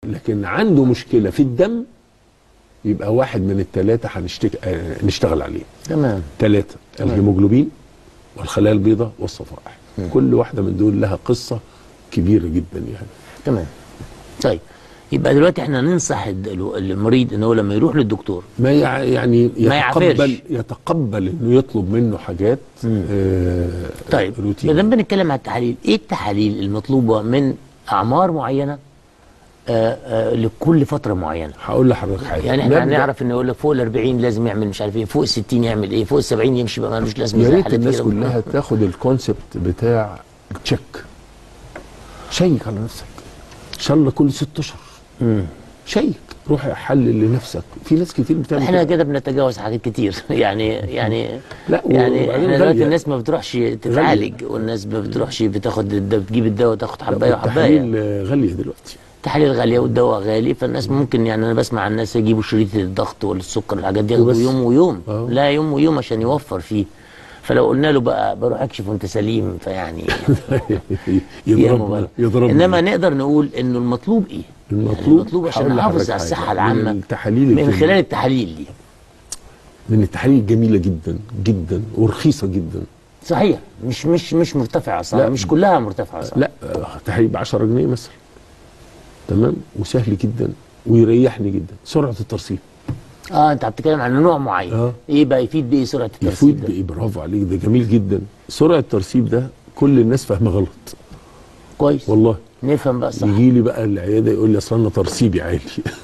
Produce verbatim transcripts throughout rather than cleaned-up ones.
لكن عنده مشكله في الدم، يبقى واحد من الثلاثه هنشتغل آه نشتغل عليه. تمام. ثلاثه: الهيموجلوبين والخلايا البيضاء والصفائح. م. كل واحده من دول لها قصه كبيره جدا يعني. تمام. طيب يبقى دلوقتي احنا ننصح المريض ان هو لما يروح للدكتور ما يعني ما يتقبل يتقبل انه يطلب منه حاجات آه طيب روتين. اذا بنتكلم عن التحاليل، ايه التحاليل المطلوبه من اعمار معينه آه آه لكل فتره معينه؟ هقول لحضرتك حاجه. يعني احنا هنعرف ان يقول لك فوق ال أربعين لازم يعمل مش عارف ايه، فوق ال ستين يعمل ايه، فوق ال سبعين يمشي بقى مالوش لازمه. يا ريت الناس كلها تاخد الكونسبت بتاع تشيك، شيك على نفسك ان شاء الله كل ست اشهر. شيك، روح حلل لنفسك. في ناس كتير بتعمل احنا كده بنتجاوز حاجات كتير يعني يعني لا يعني احنا دلوقتي الناس ما بتروحش تتعالج، والناس ما بتروحش بتاخد بتجيب الدواء تاخد حبايه وحبايه. التحاليل غاليه دلوقتي، التحاليل غاليه والدواء غالي، فالناس ممكن يعني انا بسمع الناس يجيبوا شريط الضغط والسكر والحاجات دي ياخدوا يوم ويوم أوه. لا يوم ويوم عشان يوفر فيه. فلو قلنا له بقى بروح اكشف وانت سليم فيعني يضربنا يضربنا. انما نقدر نقول انه المطلوب ايه؟ المطلوب المطلوب عشان نحافظ على الصحه العامه من التحاليل من الجميلة. خلال التحاليل دي، من التحاليل الجميله جدا جدا ورخيصه جدا. صحيح، مش مش مش مرتفعه صح؟ مش كلها مرتفعه صح؟ لا، تحاليل ب عشرة جنيه مثلا، تمام، وسهل جدا ويريحني جدا. سرعه الترسيب. اه انت بتتكلم عن نوع معين. آه. ايه بقى يفيد بايه سرعه الترسيب؟ يفيد بايه؟ برافو عليك، ده جميل جدا. سرعه الترسيب ده كل الناس فاهمه غلط. كويس والله. نفهم بقى صح. يجي لي بقى العياده يقول لي اصل انا ترسيبي عالي.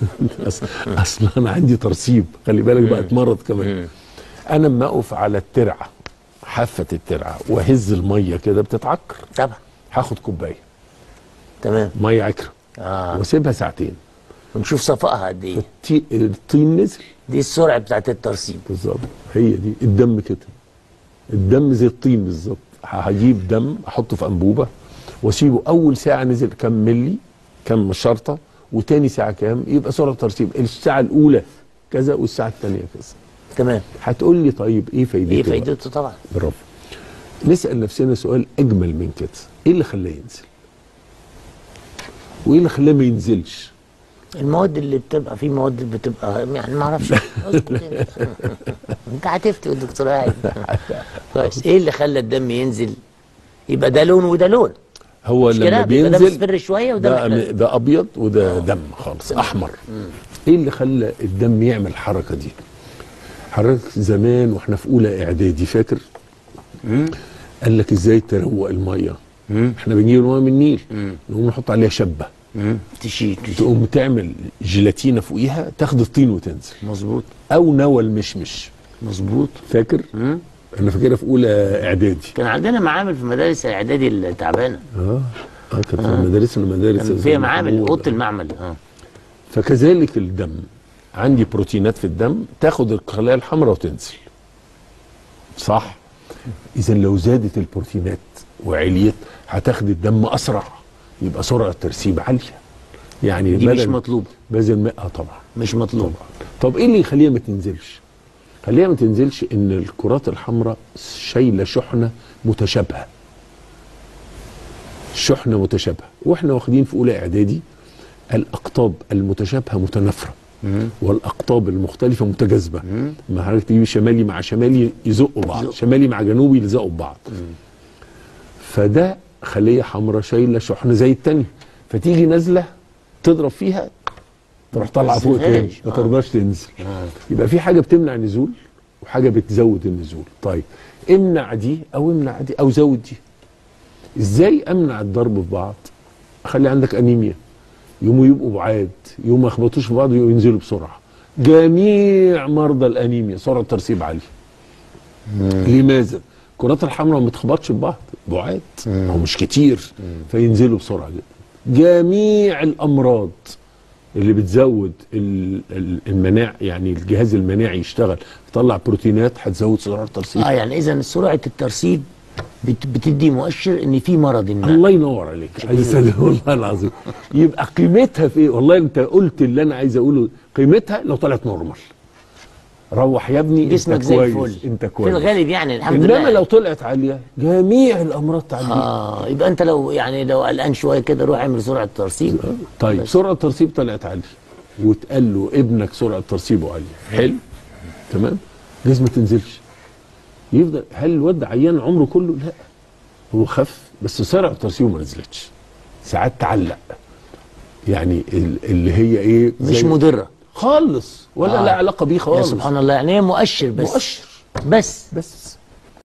اصل انا عندي ترسيب، خلي بالك بقى اتمرض كمان. انا اما اقف على الترعه، حافه الترعه، واهز الميه كده بتتعكر طبعا. هاخد كوبايه تمام ميه عكره اه واسيبها ساعتين ونشوف صفائها قد ايه. الطين نزل. دي السرعه بتاعت الترسيب بالظبط، هي دي. الدم كده، الدم زي الطين بالظبط. هجيب دم احطه في انبوبه واسيبه اول ساعه نزل كام ملي، كام شرطه، وتاني ساعه كام، يبقى سرعه ترسيب الساعه الاولى كذا والساعه الثانيه كذا. تمام. هتقول لي طيب ايه فايدته؟ ايه فايدته طبعا. برافو. نسال نفسنا سؤال اجمل من كده، ايه اللي خلاه ينزل؟ وايه اللي خلاه ما ينزلش؟ المواد اللي بتبقى في مواد بتبقى يعني ما اعرفش. انت هتفتي والدكتور قاعد. كويس. ايه اللي خلى الدم ينزل؟ يبقى ده لون وده لون. هو لما بينزل ده مصفر شويه وده ده, ده ابيض وده دم خالص احمر. مم. ايه اللي خلى الدم يعمل الحركه دي؟ حضرتك زمان واحنا في اولى اعدادي فاكر؟ مم. قال لك ازاي تروق الميه؟ مم. احنا بنجيب الميه من النيل، نقوم نحط عليها شبه، تشيل تقوم تعمل جيلاتينه فوقيها، تاخد الطين وتنزل. مظبوط. او نوى المشمش. مظبوط. فاكر؟ مم. انا فاكرها في اولى اعدادي. كان عندنا معامل في مدارس الاعدادي التعبانه. اه اه كانت آه. مدارسنا مدارس فيها معامل، اوضه المعمل. اه فكذلك الدم، عندي بروتينات في الدم تاخد الخلايا الحمراء وتنزل. صح؟ اذا لو زادت البروتينات وعليت هتاخد الدم اسرع، يبقى سرعه الترسيب عاليه. يعني دي مش مطلوبه. بذل ماء طبعا مش مطلوبه. طب ايه اللي يخليها ما تنزلش؟ خليها ما تنزلش ان الكرات الحمراء شايله شحنه متشابهه. شحنه متشابهه، واحنا واخدين في اولى اعدادي الاقطاب المتشابهه متنافره، والاقطاب المختلفه متجاذبه. ما حضرتك تجيبي شمالي مع شمالي يزقوا بعض، زق. شمالي مع جنوبي يلزقوا ببعض. فده خليه حمراء شايله شحنه زي الثانيه، فتيجي نازله تضرب فيها تروح طالعه فوق تاني، ما ترضاش تنزل. آه. يبقى في حاجه بتمنع النزول وحاجه بتزود النزول. طيب امنع دي او امنع دي او زود دي. ازاي امنع الضرب في بعض؟ اخلي عندك انيميا، يقوموا يبقوا بعاد، يقوموا ما يخبطوش في بعض وينزلوا بسرعه. جميع مرضى الانيميا سرعه ترسيب عاليه. لماذا؟ الكرات الحمراء ما بتخبطش في بعض، بعاد او مش كتير، فينزلوا بسرعه جدا. جميع الامراض اللي بتزود المناع، يعني الجهاز المناعي يشتغل يطلع بروتينات، هتزود سرعه الترسيب. اه يعني اذا سرعه الترسيب بتدي مؤشر ان في مرض ما. الله ينور عليك. عايز والله العظيم. يبقى قيمتها في ايه؟ والله انت قلت اللي انا عايز اقوله. قيمتها لو طلعت نورمال. روح يا ابني جسمك انت زي كويس الفل انت كويس في الغالب يعني الحمد لله. انما لو طلعت عاليه جميع الامراض تعليق. اه يبقى انت لو يعني لو قلقان شويه كده روح اعمل سرعه ترسيب. طيب بس. سرعه ترسيب طلعت عاليه واتقال له ابنك سرعه ترسيبه عاليه، حلو تمام، لازم ما تنزلش. يفضل هل الواد عيان عمره كله؟ لا، هو خف بس سرعه ترسيبه ما نزلتش، ساعات تعلق يعني اللي هي ايه مش مضره خالص ولا آه. لا علاقه بيه خالص. يا سبحان الله، يعني هي مؤشر بس مؤشر بس بس